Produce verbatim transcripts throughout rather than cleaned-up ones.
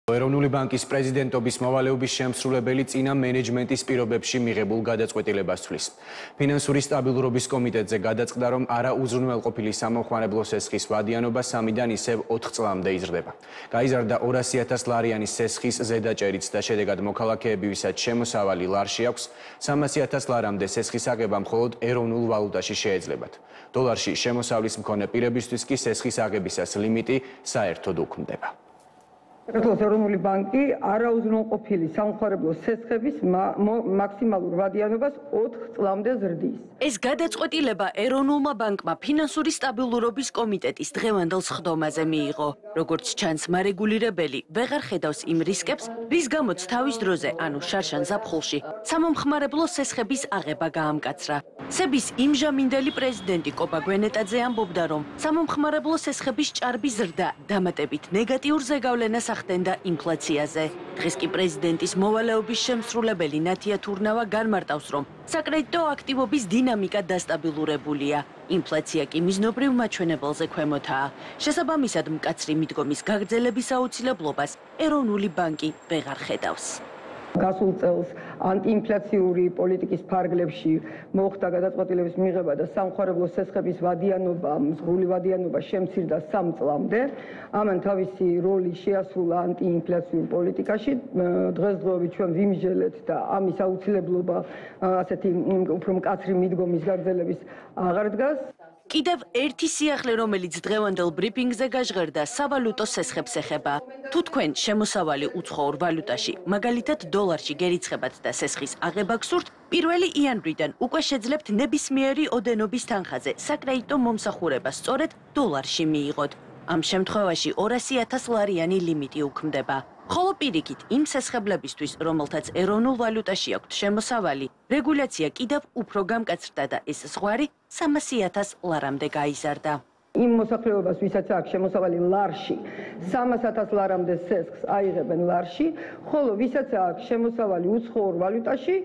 ეროვნული ბანკის პრეზიდენტობის მოვალეობის შემსრულებელი წინა მენეჯმენტის პირობებში მიღებულ გადაწყვეტილებას თვლის. ფინანსური სტაბილურობის კომიტეტზე გადაწყდა, რომ არაუზრუნველყოფილი სამომხმარებლო სესხის ვადიანობა სამიდან ისევ ოთხ წლამდე იზრდება. გაიზარდა ორასი ათას ლარიანი სესხის ზედაჭერიც და შედეგად მოქალაქეები, ვისაც შემოსავალი ლარში აქვს, სამასი ათას ლარამდე სესხის აღება მხოლოდ ეროვნულ ვალუტაში შეეძლებათ. დოლარში შემოსავლის მქონე პირებისთვის კი სესხის აღებისას ლიმიტი საერთოდ უქმდება. საქართველოს ეროვნული ბანკი არაუზრუნველყოფილი სამომხმარებლო სესხების მაქსიმალურ ვადიანობას ოთხ წლამდე ზრდის. ეს გადაწყვეტილება ეროვნულმა ბანკმა ფინანსური სტაბილურობის კომიტეტის დღევანდელ სხდომაზე მიიღო. როგორც ჩანს, მარეგულირებელი ვეღარ ხედავს იმ რისკებს, რის გამოც თავის დროზე, ანუ შარშან ზაფხულში, სამომხმარებლო სესხების აღება გაამკაცრა. სების იმჟამინდელი პრეზიდენტი კობა გვენეტაძე ამბობდა, რომ სამომხმარებლო სესხების ჭარბი ზრდა დამატებით ნეგატიურ ზეგავლენას ახდენდა ინფლაციაზე. დღეს კი პრეზიდენტის მოვალეობის შემსრულებელი ნათია თურნავა განმარტავს, რომ საკრედიტო აქტივობის დინამიკა დასტაბილურებულია. ინფლაცია კი მიზნობრივ მაჩვენებელზე ქვემოთაა. შესაბამისად, მკაცრი მიდგომის გაგრძელების აუცილებლობას ეროვნული ბანკი ვეღარ ხედავს. გასულ წელს ანტიინფლაციური პოლიტიკის ფარგლებში მოხდა გადაწყვეტილების მიღება და სამომხმარებლო სესხების ვადიანობა, მსხვილი ვადიანობა შემცირდა სამ წლამდე. ამან თავისი როლი შეასრულა ანტიინფლაციურ პოლიტიკაში. დღესდღეობით ჩვენ ვიმსჯელეთ და ამის აუცილებლობა ასეთი უფრო მკაცრი მიდგომის გაგრძელების აღარ დგას. კიდევ ერთი სიახლე, რომელიც დღევანდელ ბრიფინგზე გაჟღერდა, სავალუტო სესხებს ეხება. თუ თქვენ შემოსავალი უცხოურ ვალუტაში, მაგალითად დოლარში გერიცხებათ და სესხის აღება გსურთ, პირველი იანვრიდან უკვე შეძლებთ ნებისმიერი ოდენობის თანხაზე საკრედიტო მომსახურება სწორედ დოლარში მიიღოთ. ამ შემთხვევაში ორასი ათას ლარიანი ლიმიტი უქმდება. ხოლო პირიქით, იმ სესხებლებისთვის, რომელთაც ეროვნულ ვალუტაში აქვთ შემოსავალი, რეგულაცია კიდევ უფრო გამკაცრდა და ეს ზღვარი სამასი ათას ლარამდე გაიზარდა. იმ მოსახლეობას, ვისაც აქვს შემოსავალი ლარში, სამას ათას ლარამდე სესხს აიღებენ ლარში, ხოლო ვისაც აქვს შემოსავალი უცხოურ ვალუტაში,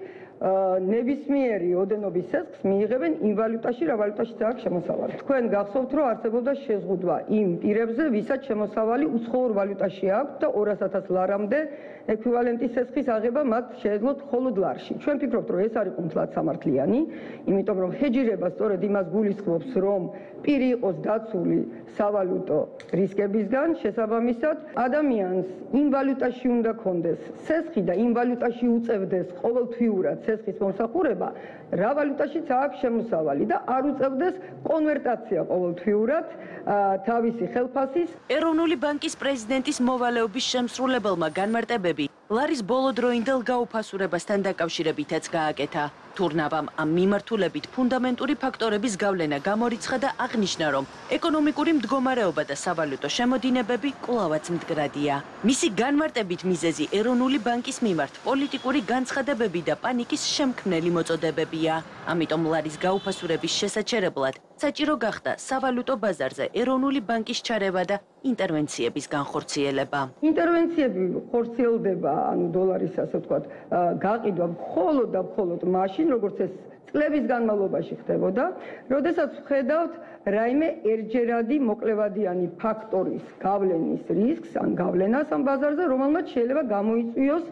ნებისმიერი ოდენობის სესხს მიიღებენ იმ ვალუტაში, რა ვალუტაშიც აქვს შემოსავალი. თქვენ გახსოვთ, რომ არსებობდა შეზღუდვა იმ პირებზე, ვისაც შემოსავალი უცხოურ ვალუტაში აქვს და ორას ათას ლარამდე ექვივალენტი სესხის აღება მათ შეეძლოთ მხოლოდ ლარში. ჩვენ ვფიქრობთ, რომ ეს არ იყო მთლად სამართლიანი, იმიტომ რომ ჰეჯირება სწორედ იმას გულისხმობს, რომ პირი იყოს დაცული სავალუტო რისკებისგან, შესაბამისად, ადამიანს იმ ვალუტაში უნდა ქონდეს სესხი და იმ ვალუტაში უწევდეს ყოველთვიურად სესხის მომსახურება, რა ვალუტაშიც აქვს შემოსავალი და არ უწევდეს კონვერტაცია ყოველთვიურად თავისი ხელფასის. ეროვნული ბანკის პრეზიდენტის მოვალეობის შემსრულებელმა განმარტებები ლარის ბოლოდროინდელ გაუფასურებასთან დაკავშირებითაც გააკეთა. თურნავამ ამ მიმართულებით ფუნდამენტური ფაქტორების გავლენა გამორიცხა და აღნიშნა, რომ ეკონომიკური მდგომარეობა და სავალუტო შემოდინებები კვლავაც მდგრადია. მისი განმარტებით მიზეზი ეროვნული ბანკის მიმართ პოლიტიკური განცხადებები და პანიკის შემქმნელი მოწოდებებია. ამიტომ ლარის გაუფასურების შესაჩერებლად საჭირო გახდა სავალუტო ბაზარზე ეროვნული ბანკის ჩარევა და ინტერვენციების განხორციელება. ინტერვენციები ხორციელდება, ანუ დოლარის, ასე ვთქვათ, გაყიდვა მხოლოდ და მხოლოდ მაშინ, როგორც ეს წლების განმავლობაში ხდებოდა, როდესაც ვხედავთ რაიმე ერთჯერადი მოკლევადიანი ფაქტორის გავლენის რისკს, ან გავლენას ამ ბაზარზე, რომელმაც შეიძლება გამოიწვიოს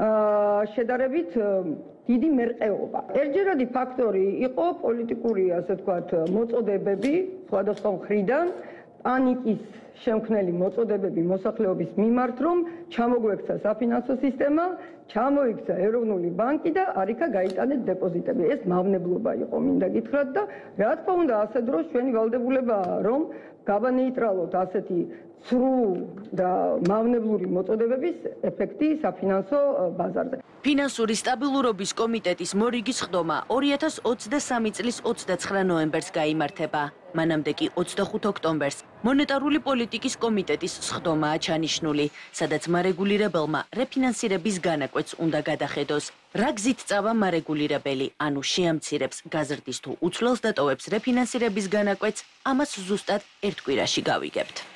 შედარებით დიდი მერყეობა. ერთჯერადი ფაქტორი იყო პოლიტიკური, ასე ვთქვათ, მოწოდებები სხვადასხვა მხრიდან, პანიკის შემქმნელი მოწოდებები მოსახლეობის მიმართ, რომ ჩამოგვექცა საფინანსო სისტემა, ჩამოიქცა ეროვნული ბანკი და არიქა გაიტანეთ დეპოზიტები. ეს მავნებლობა იყო, მინდა გითხრათ და რა თქმა უნდა, ასე დროს ჩვენი ვალდებულებაა, რომ გავანეიტრალოთ ასეთი ცრუ და მავნებლური მოწოდებების ეფექტი საფინანსო ბაზარზე. ფინანსური სტაბილურობის კომიტეტის მორიგი სხდომა ორი ათას ოცდასამი წლის ოცდაცხრა ნოემბერს გაიმართება. მანამდე კი ოცდახუთ ოქტომბერს მონეტარული პოლიტიკის კომიტეტის სხდომაა ჩანიშნული, სადაც მარეგულირებელმა რეფინანსირების განაკვეთს უნდა გადახედოს. რა გზით წავა მარეგულირებელი, ანუ შეამცირებს, გაზრდის თუ უცვლელს დატოვებს რეფინანსირების განაკვეთს, ამას ზუსტად ერთ კვირაში გავიგებთ.